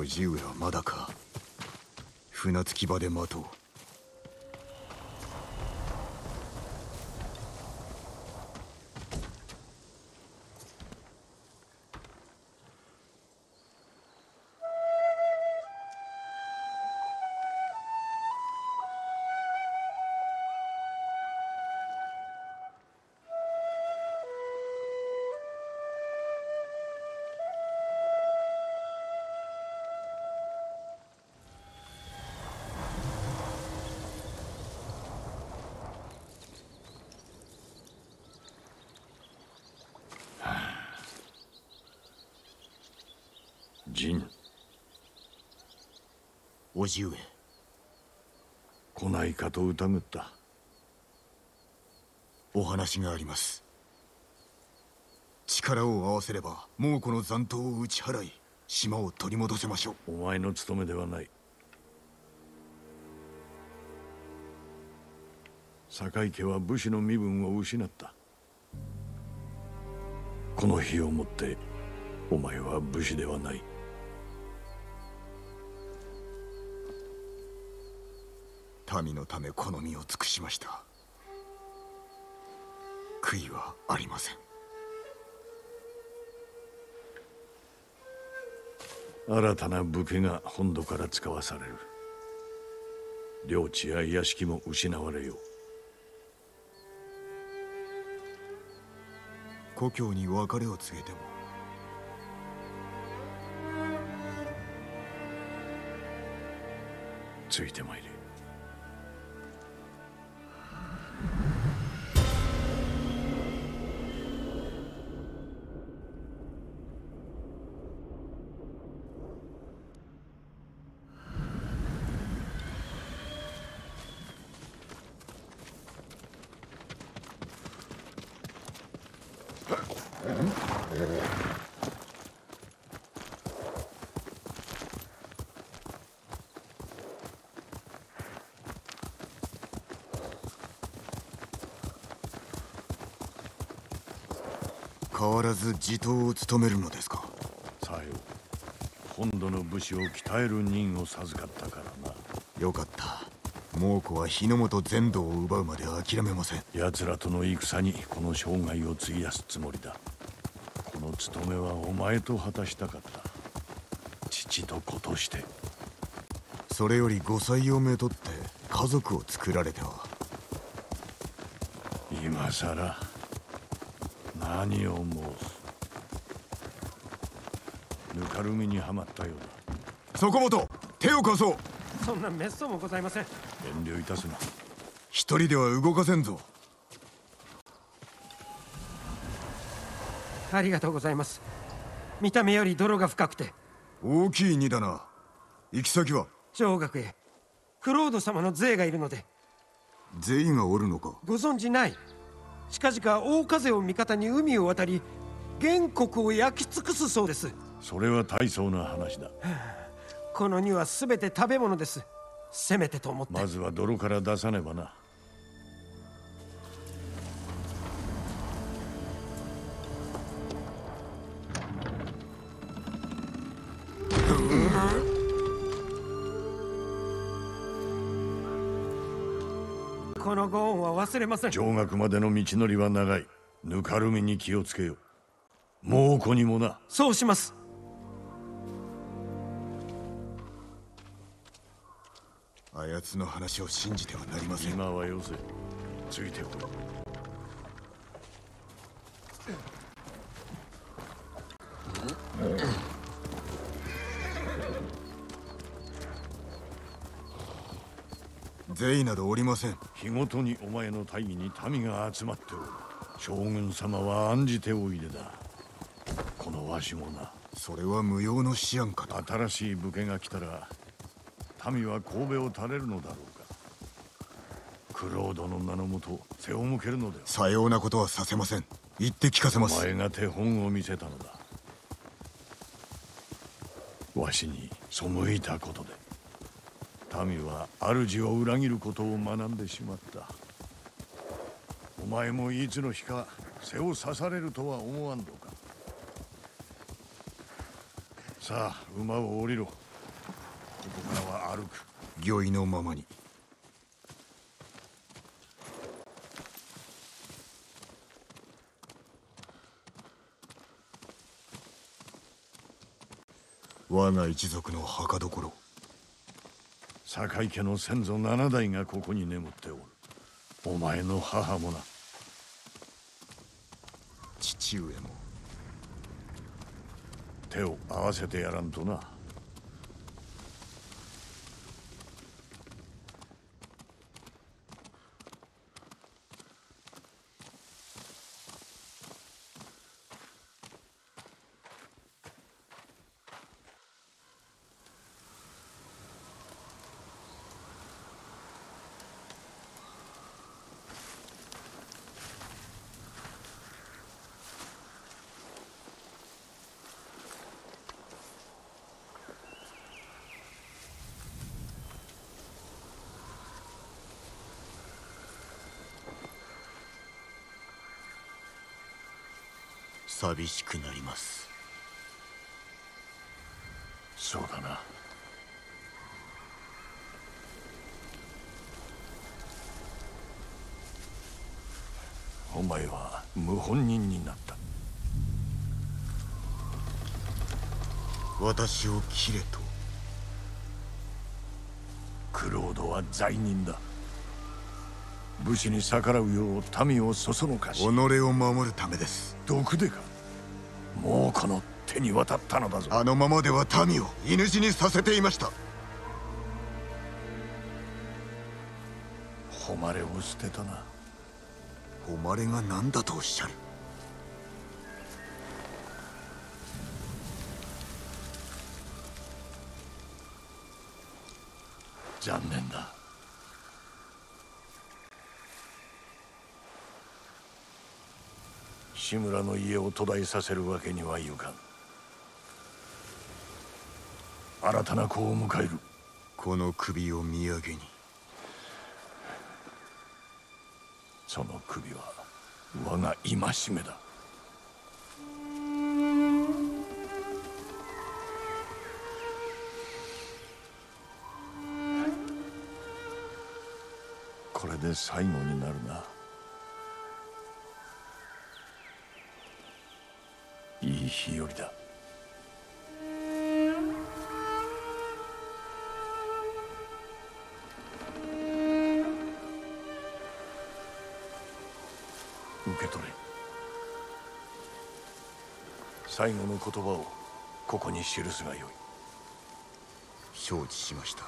叔父上はまだか。船着き場で待とう。 陣、 叔父上。 来ないかと疑った。 お話があります。力を合わせれば猛虎の残党を打ち払い、島を取り戻せましょう。 お前の務めではない。坂井家は武士の身分を失った。この日をもってお前は武士ではない。 民のためこの身を尽くしました。悔いはありません。 新たな武家が本土から使わされる。領地や屋敷も失われよう。 故郷に別れを告げても。 ついてまいれ。 変わらず地頭を務めるのですか。 さよ、本土の武士を鍛える任を授かったからな。 よかった。猛虎は日の本全土を奪うまで諦めません。 奴らとの戦にこの生涯を費やすつもりだ。この務めはお前と果たしたかった。父と子として。 それより後妻をめとって家族を作られては。 今さら何を申す。ぬかるみにはまったようだ。 そこもと手を貸そう。 そんな滅相もございません。 遠慮いたすな。 一人では動かせんぞ。 ありがとうございます。見た目より泥が深くて。 大きい荷だな。行き先は上学へ。クロード様の税がいるので。 税がおるのか。 ご存じない。近々大風を味方に海を渡り原国を焼き尽くすそうです。 それは大層な話だ。 この荷は全て食べ物です。せめてと思って。 まずは泥から出さねばな。 このご恩は忘れません。 上学までの道のりは長い。ぬかるみに気をつけよ。猛虎にもな。 そうします。 あやつの話を信じてはなりません。 今はよせ。ついてこい。 税などおりません。 日ごとにお前の大義に民が集まっておる。将軍様は案じておいでだ。このわしもな。 それは無用の思案かと。 新しい武家が来たら民は神戸を垂れるのだろうか。クロードの名のもと背を向けるのでは。 さようなことはさせません。言って聞かせます。 お前が手本を見せたのだ。わしに背いたことで民は主を裏切ることを学んでしまった。お前もいつの日か背を刺されるとは思わんのか。さあ馬を降りろ。 こからは歩く。 御意のままに。我が一族の墓所。 堺家の先祖7代がここに眠っておる。お前の母もな。 父上も。 手を合わせてやらんとな。 寂しくなります。 そうだな。お前は謀反人になった。 私を切れと。 クロードは罪人だ。武士に逆らうよう民をそそのかし。 己を守るためです。 毒でか。もうこの手に渡ったのだぞ。 あのままでは民を犬死にさせていました。 誉れを捨てたな。 誉れが何だとおっしゃる。 残念だ。志村の家を途絶えさせるわけにはいかん。新たな子を迎える。 この首を土産に。 その首は我が戒めだ。これで最後になるな。いい日和だ。受け取れ。最後の言葉をここに記すがよい。 承知しました。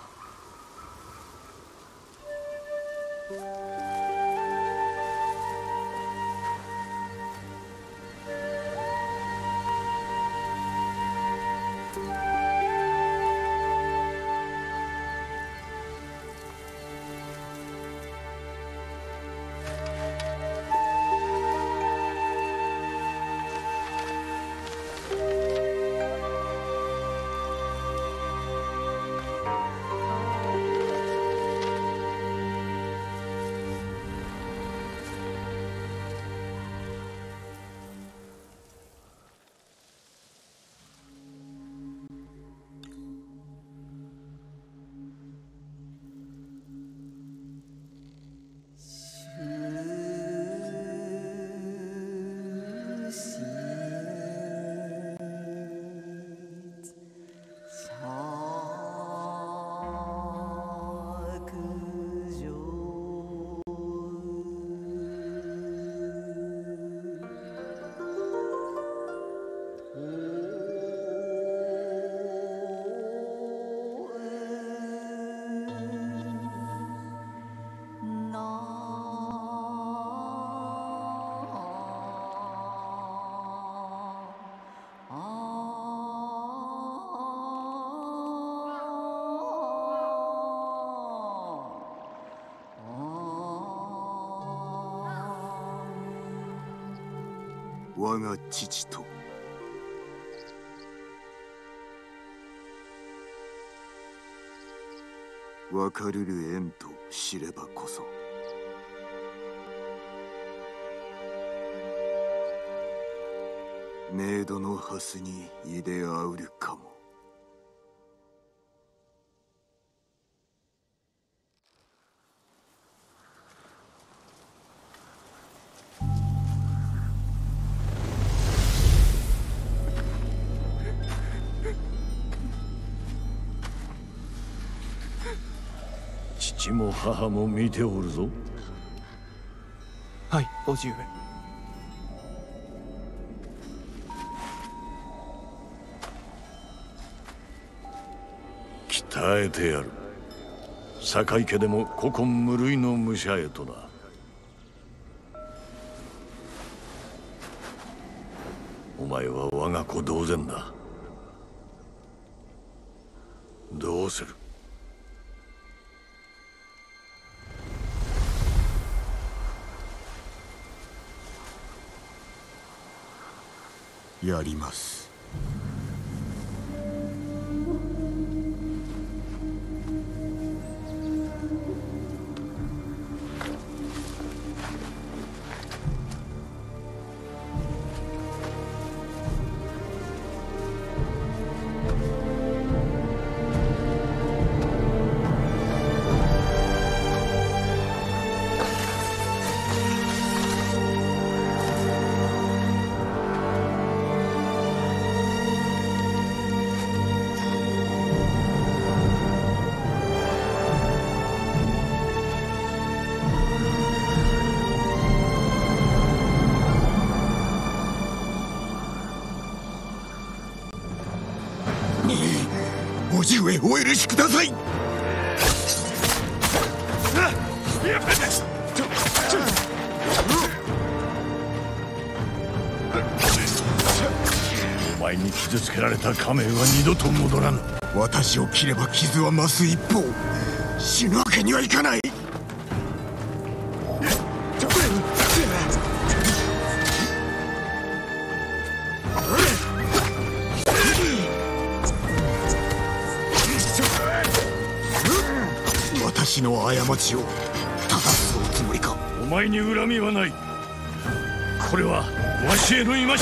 我が父と別るる縁と知ればこそ、冥土の蓮にいであうるかも。 父も母も見ておるぞ。 はい、叔父上。 鍛えてやる。坂井家でも古今無類の武者へとな。お前は我が子同然だ。どうする？ やります。叔父上、お許しください。 お前に傷つけられた家名は二度と戻らぬ。 私を切れば傷は増す一方、死ぬわけにはいかない。私の過ちを正すおつもりか。 お前に恨みはない。これはわしへの戒め。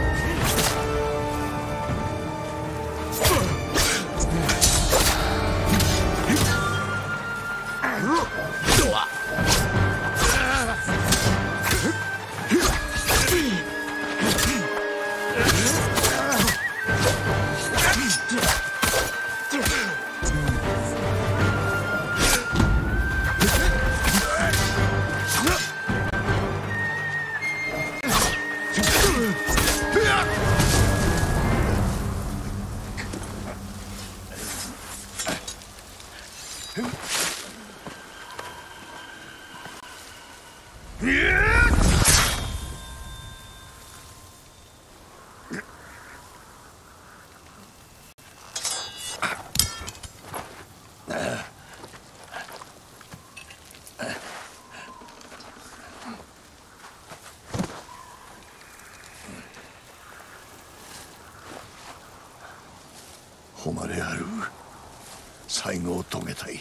誉れある最後を遂げたい。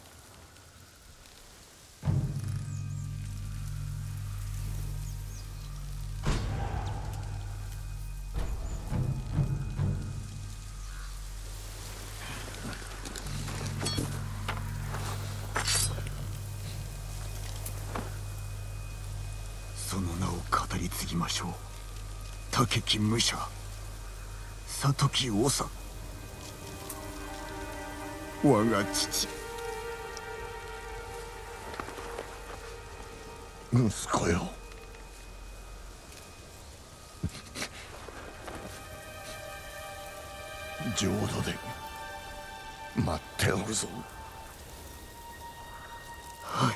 その名を語り継ぎましょう。武木武者里木長。我が父。 息子よ。浄土で待っておるぞ。 はい。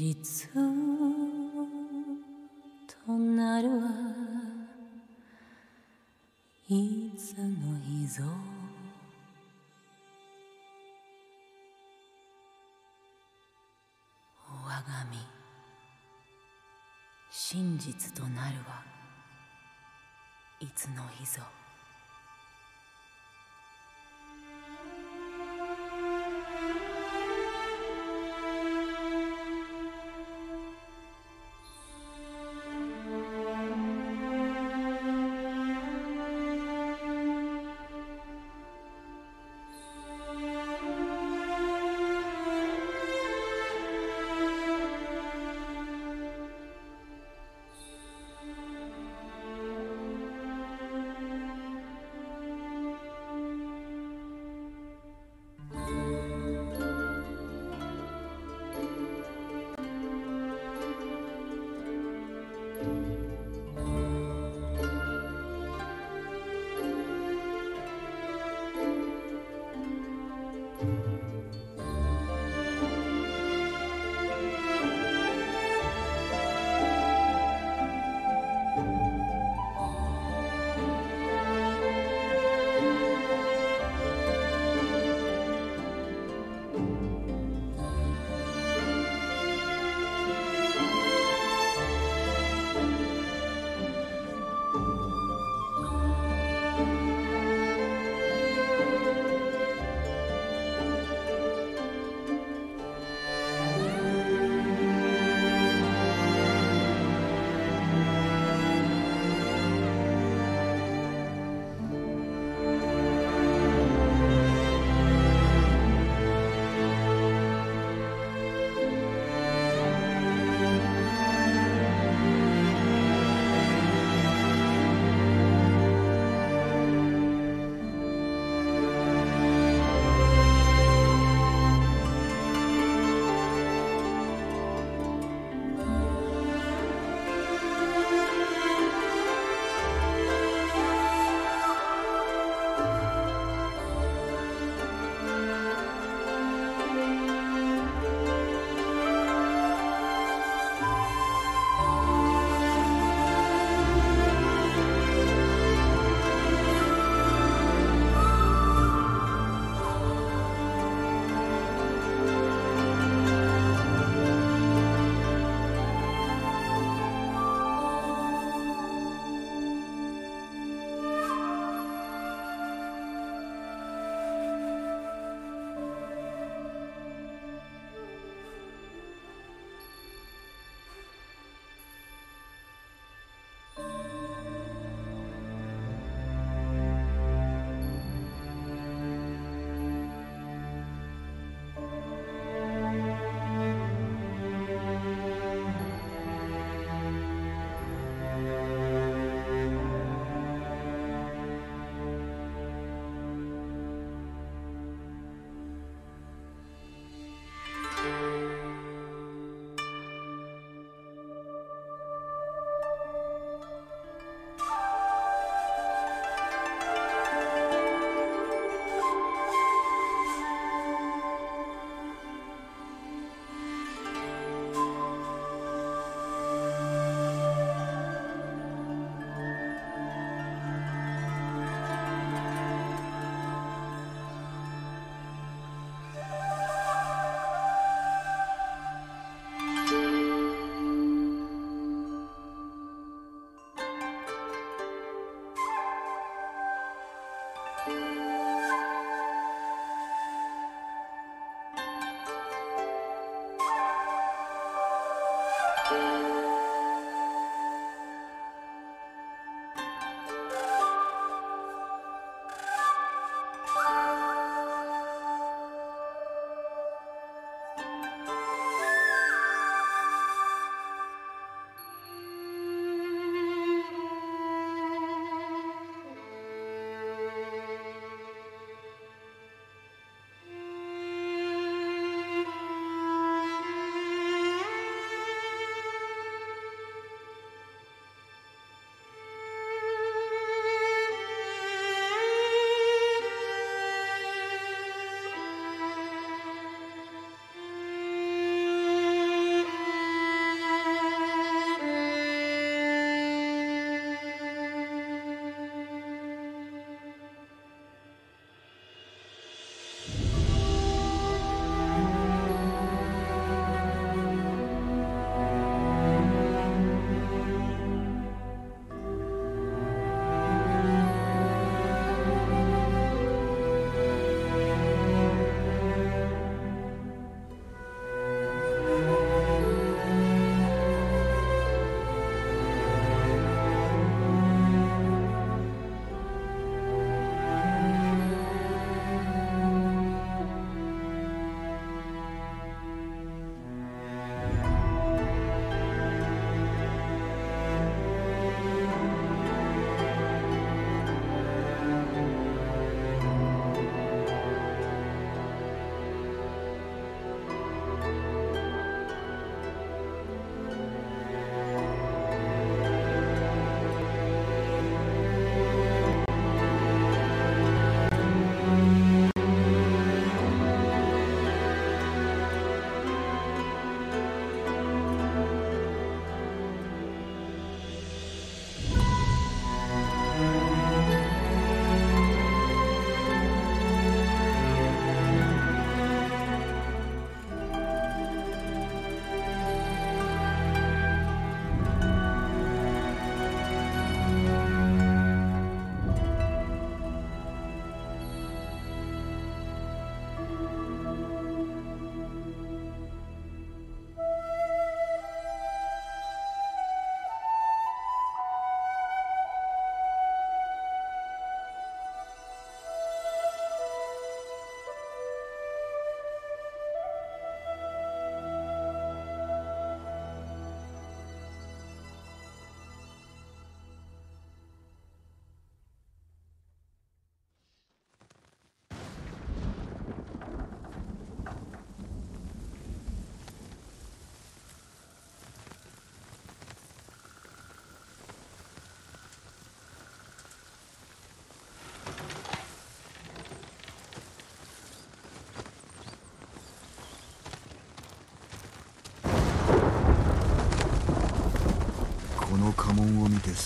実となるはいつの日ぞ。我が身真実となるはいつの日ぞ。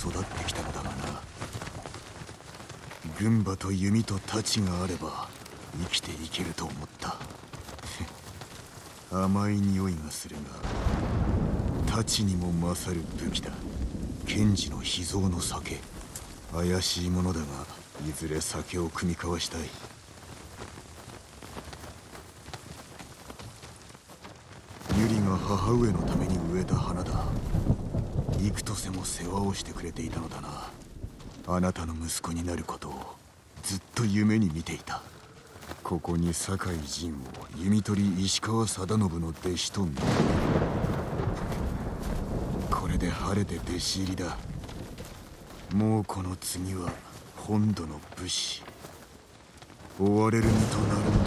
育ってきたのだがな。軍馬と弓と太刀があれば生きていけると思った。甘い匂いがするが太刀にも勝る武器だ。賢治の秘蔵の酒。怪しいものだがいずれ酒を酌み交わしたい。ユリが母上のために植えた花だ。幾とせも世話をしてくれていたのだな。あなたの息子になることをずっと夢に見ていた。ここに酒井陣を弓取り石川定信の弟子と見た。これで晴れて弟子入りだ。もうこの次は本土の武士。追われる身となるんと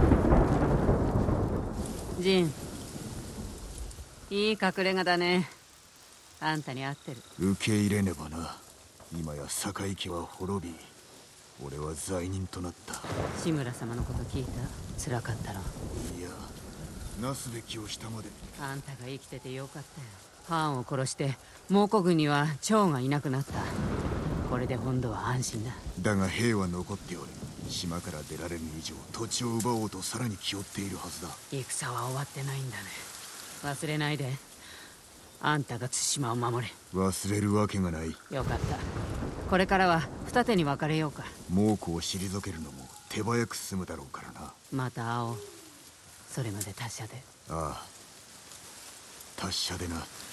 はな。 ジン、いい隠れ家だね。あんたに合ってる。 受け入れねばな。今や堺家は滅び、俺は罪人となった。 志村様のこと聞いた。辛かったろ。 いや、なすべきをしたまで。 あんたが生きててよかったよ。ハーンを殺して蒙古軍には長がいなくなった。これで本土は安心だ。 だが兵は残っておる。島から出られる以上土地を奪おうとさらに気負っているはずだ。 戦は終わってないんだね。忘れないで。あんたが対馬を守れ。 忘れるわけがない。 よかった。これからは二手に分かれようか。 猛虎を退けるのも手早く進むだろうからな。 また会おう。それまで達者で。 ああ、達者でな。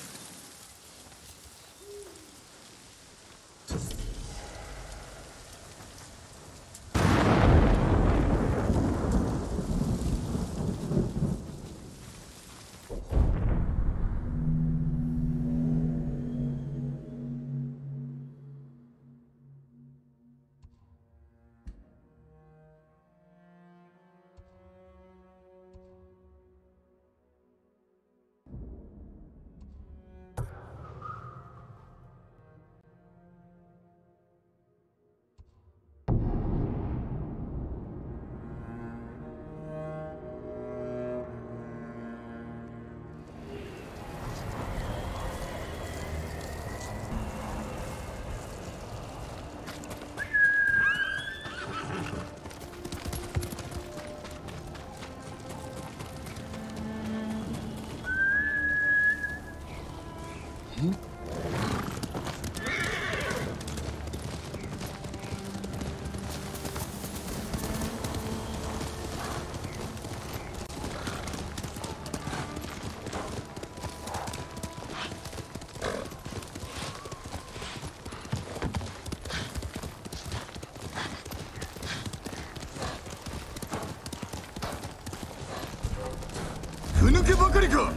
ふぬけばかりか。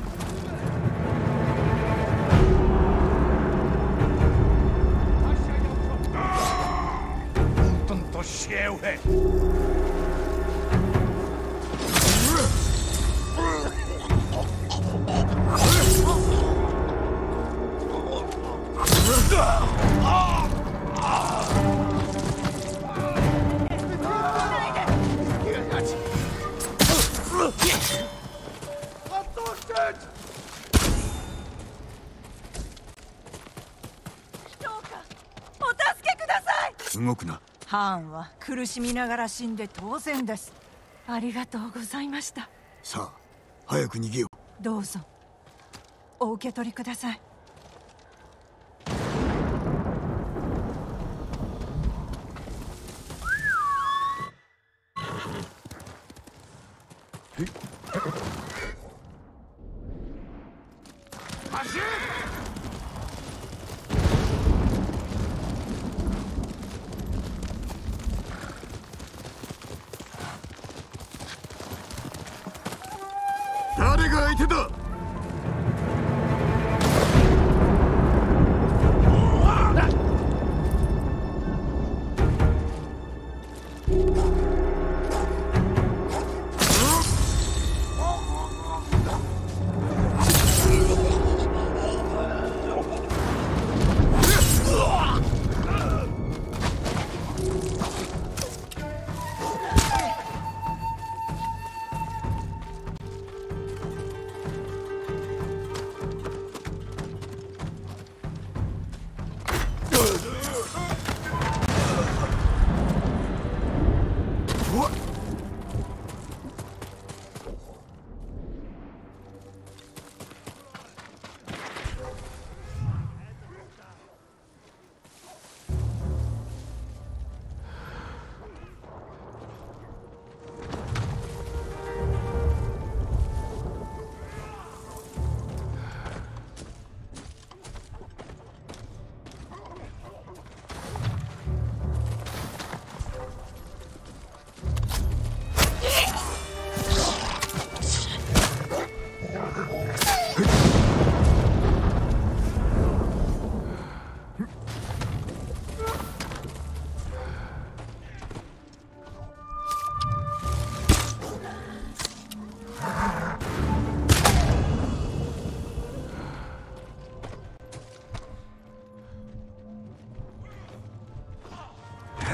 動くな。 ハーンは苦しみながら死んで当然です。ありがとうございました。 さあ、早く逃げよう。 どうぞお受け取りください。 誰が相手だ。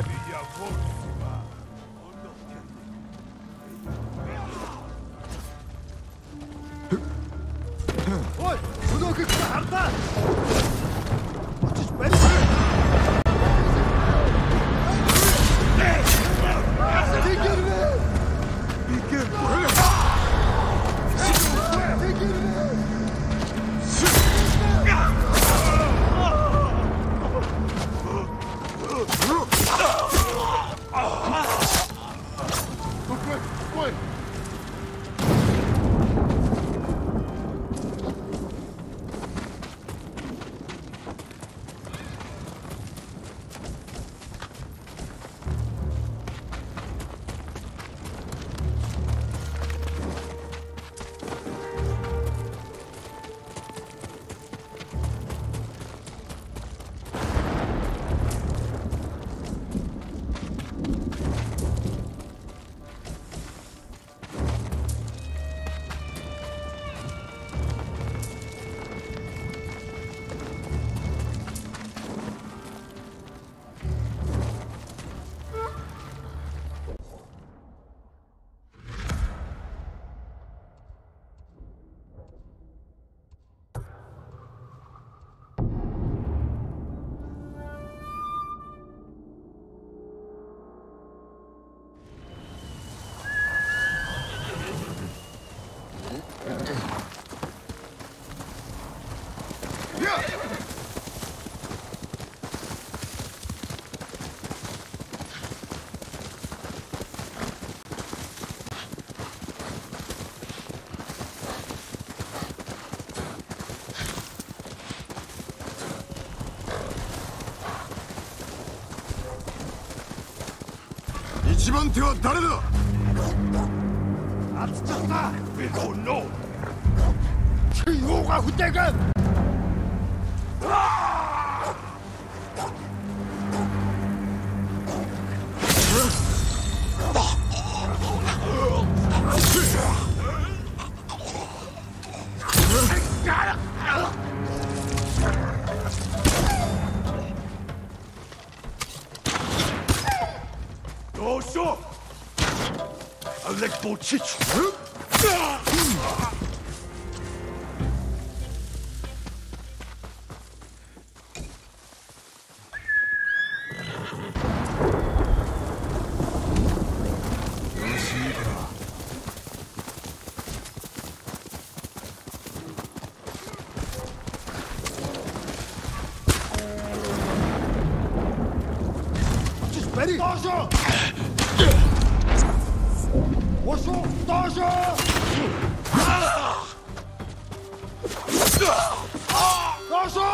おい、その奥から張った。 一番手は誰だ。 あつちゃった。この中央が降っていく。Alec Bocic! Ready? Attention! 我说大声！大声！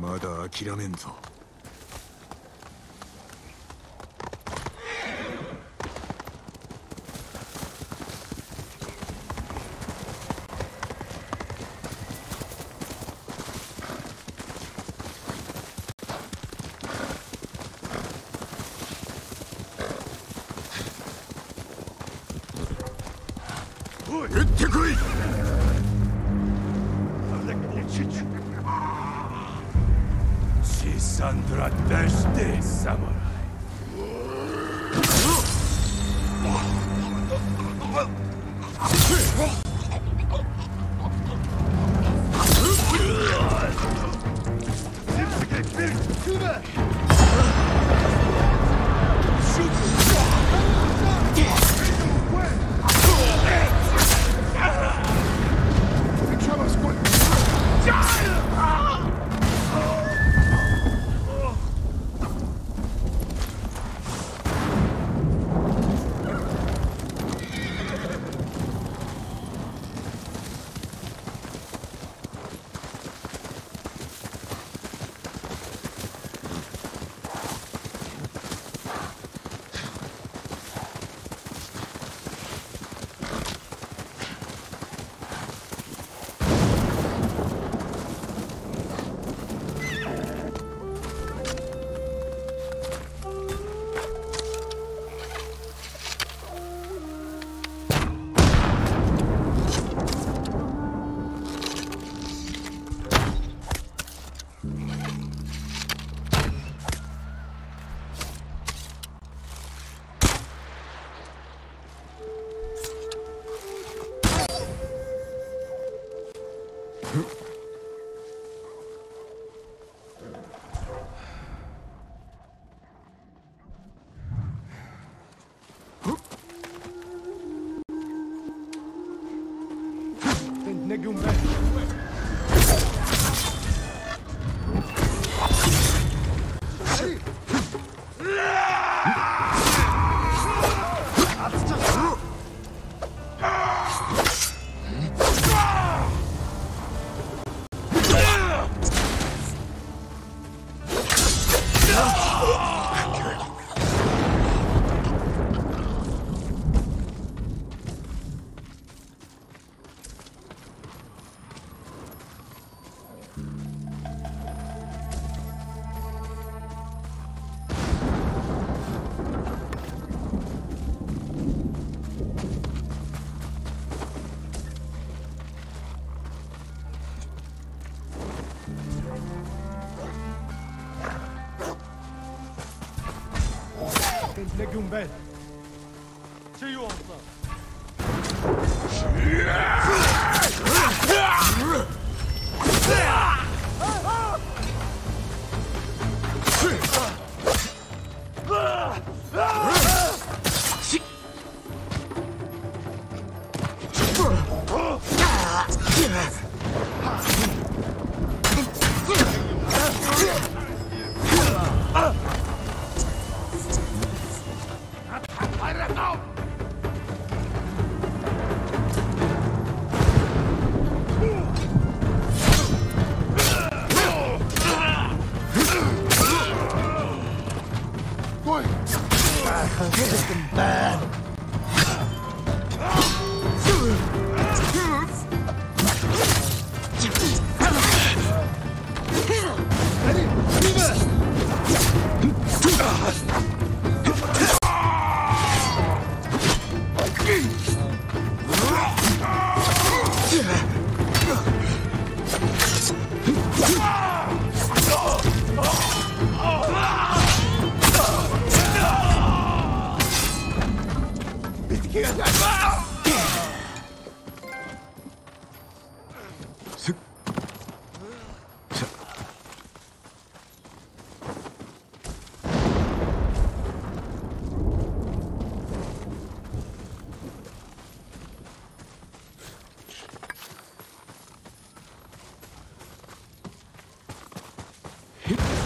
まだ諦めんぞ。撃ってこい。 Sandra Deste Samurai. نجم بال شيء أفضل. Hit.